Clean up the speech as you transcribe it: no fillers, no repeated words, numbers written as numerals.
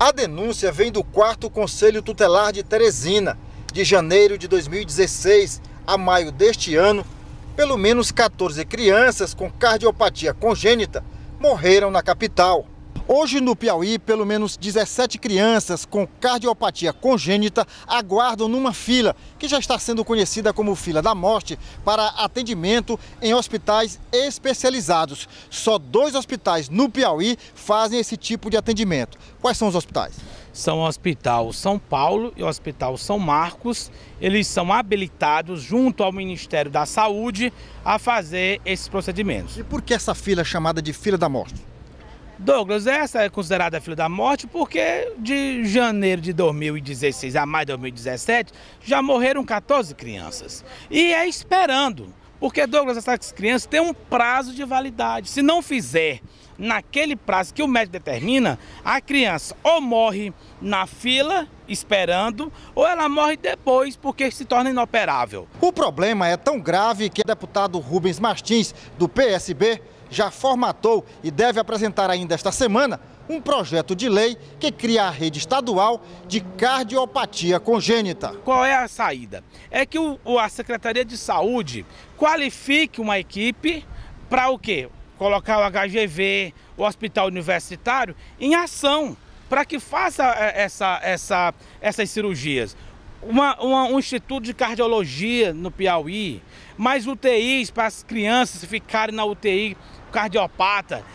A denúncia vem do 4º Conselho Tutelar de Teresina. De janeiro de 2016 a maio deste ano, pelo menos 14 crianças com cardiopatia congênita morreram na capital. Hoje no Piauí, pelo menos 17 crianças com cardiopatia congênita aguardam numa fila, que já está sendo conhecida como fila da morte, para atendimento em hospitais especializados. Só 2 hospitais no Piauí fazem esse tipo de atendimento. Quais são os hospitais? São o Hospital São Paulo e o Hospital São Marcos. Eles são habilitados junto ao Ministério da Saúde a fazer esses procedimentos. E por que essa fila é chamada de fila da morte? Douglas, essa é considerada a fila da morte porque de janeiro de 2016 a maio de 2017 já morreram 14 crianças. E é esperando, porque, Douglas, essas crianças têm um prazo de validade. Se não fizer naquele prazo que o médico determina, a criança ou morre na fila esperando, ou ela morre depois porque se torna inoperável. O problema é tão grave que o deputado Rubens Martins, do PSB, já formatou e deve apresentar ainda esta semana um projeto de lei que cria a rede estadual de cardiopatia congênita. Qual é a saída? É que a Secretaria de Saúde qualifique uma equipe para o quê? Colocar o HGV, o Hospital Universitário, em ação, para que faça essas cirurgias. Um instituto de cardiologia no Piauí, mais UTIs para as crianças ficarem na UTI cardiopata.